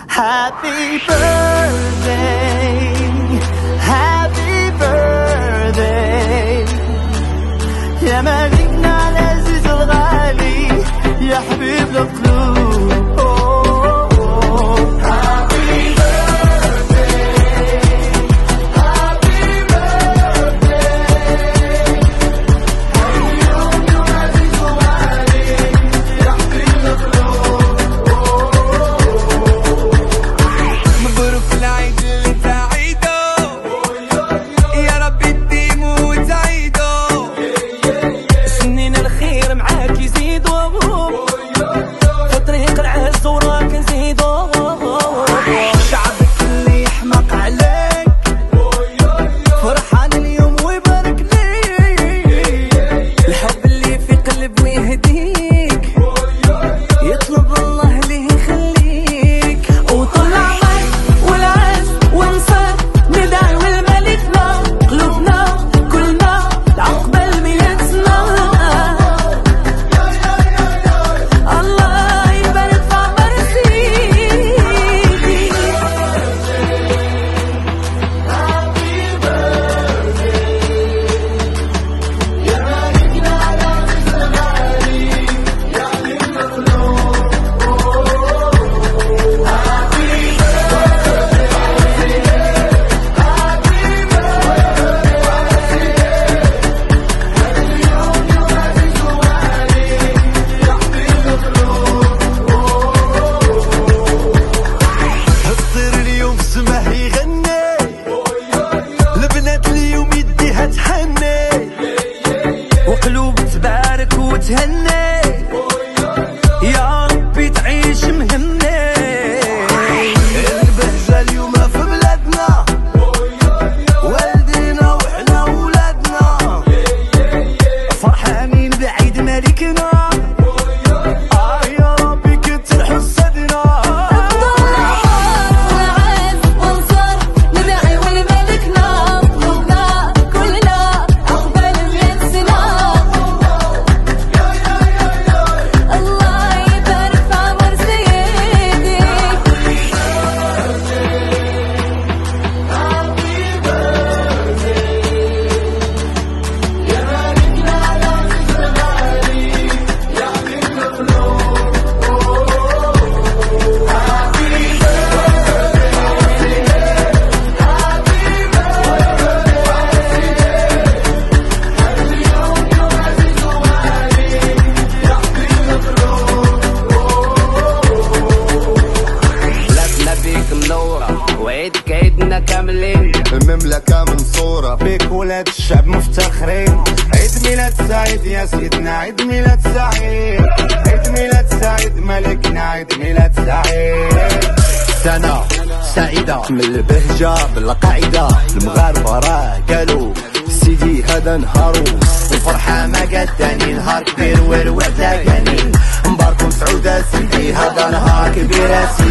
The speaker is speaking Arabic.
Happy birthday, happy birthday يا مالكنا العزيز الغالي يا حبيب القلوب. وقلوب تبارك وتهني يا ربي تعيش مهني. البهجة اليوم في بلادنا والدينا وحنا ولادنا فرحانين بعيد ملكنا يا ربي كتر حسدنا. وعيد كعيدنا كاملين المملكة منصورة بيك ولاد الشعب مفتخرين. عيد ميلاد سعيد يا سيدنا عيد ميلاد سعيد عيد ميلاد سعيد ملكنا عيد ميلاد سعيد. سنة سعيدة من البهجة بالقاعدة المغاربة راه قالوا سيدي هذا نهارو الفرحة ما قد تاني نهار كبير والوعد لاقاني مبارك وسعودة سيدي هذا نهار كبير.